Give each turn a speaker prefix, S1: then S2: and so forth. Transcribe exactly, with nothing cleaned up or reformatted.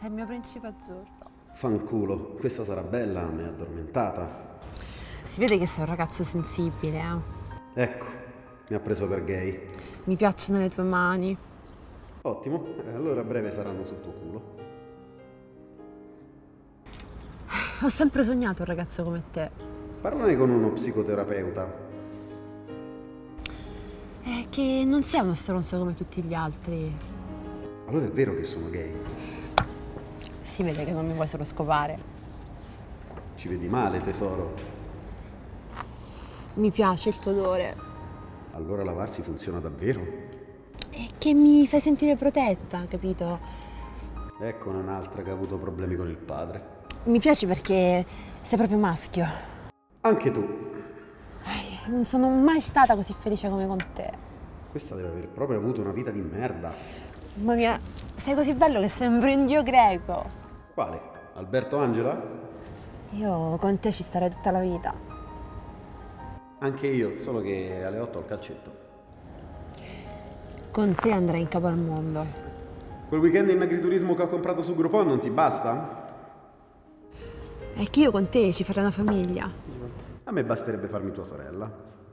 S1: Sei il mio principe azzurro.
S2: Fanculo, questa sarà bella, mi è addormentata.
S1: Si vede che sei un ragazzo sensibile, eh.
S2: Ecco, mi ha preso per gay.
S1: Mi piacciono le tue mani.
S2: Ottimo, eh, allora a breve saranno sul tuo culo.
S1: Ho sempre sognato un ragazzo come te.
S2: Parlane con uno psicoterapeuta.
S1: È che non sei uno stronzo come tutti gli altri.
S2: Allora è vero che sono gay.
S1: Si vede che non mi vuoi solo scopare.
S2: Ci vedi male, tesoro.
S1: Mi piace il tuo odore.
S2: Allora lavarsi funziona davvero?
S1: È che mi fai sentire protetta, capito?
S2: Ecco un'altra che ha avuto problemi con il padre.
S1: Mi piace perché sei proprio maschio.
S2: Anche tu.
S1: Non sono mai stata così felice come con te.
S2: Questa deve aver proprio avuto una vita di merda.
S1: Mamma mia, sei così bello che sembri un dio greco.
S2: Quale? Alberto Angela?
S1: Io con te ci starei tutta la vita.
S2: Anche io, solo che alle otto al calcetto.
S1: Con te andrei in capo al mondo.
S2: Quel weekend in agriturismo che ho comprato su Groupon non ti basta?
S1: È che io con te ci farei una famiglia.
S2: A me basterebbe farmi tua sorella.